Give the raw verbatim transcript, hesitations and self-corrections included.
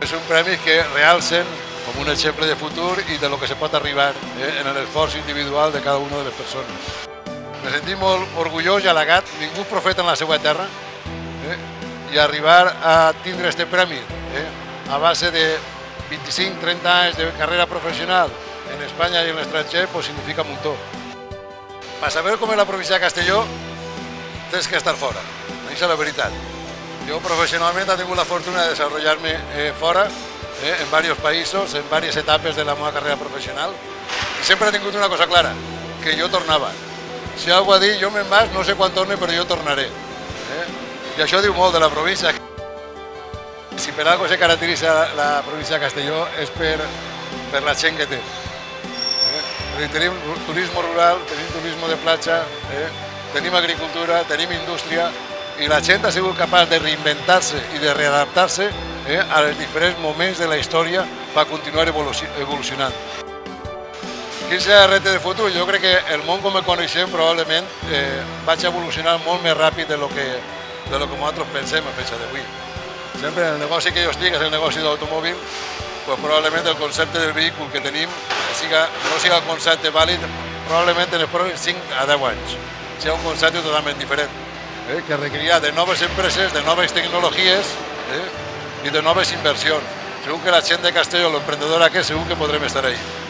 que són premis que realcen com un exemple de futur i de lo que se pot arribar eh, en l'esforç individual de cada una de les persones. Me sentim molt orgullós i halagat, ningú profeta en la seva terra, eh, i arribar a tindre este premi eh, a base de vint-i-cinc a trenta anys de carrera professional en Espanya i en l'estranger pues, significa un muntó. Per saber com és la província de Castelló tens que estar fora, això és la veritat. Jo professionalment he tingut la fortuna de desenvolupar-me eh, fora, eh, en diversos països, en diverses etapes de la meva carrera professional, i sempre he tingut una cosa clara, que jo tornava. Si algú ha dit, jo me'n vaig, no sé quan torne, però jo tornaré. Eh? I això diu molt de la província. Si per alguna cosa se caracteritza la província de Castelló és per, per la gent que té. Eh? Tenim turisme rural, tenim turisme de platja, eh? tenim agricultura, tenim indústria, i la gent ha sigut capaç de reinventar-se i de readaptar-se eh, als diferents moments de la història per continuar evolucionant. Quin serà el repte de futur? Jo crec que el món com el coneixem probablement eh, vaig evolucionar molt més ràpid de lo que, de lo que nosaltres pensem a fecha d'avui. Sempre el negoci que jo estic és el negoci d'automòbil, pues probablement el concepte del vehicle que tenim siga, no siga el concepte vàlid probablement en els pròxims cinc a deu anys. Serà un concepte totalment diferent. Eh, que requerirà de noves empreses, de noves tecnologies eh, i de noves inversions. Segur que la gent de Castelló, l'emprendedor aquest, segur que podrem estar ahí.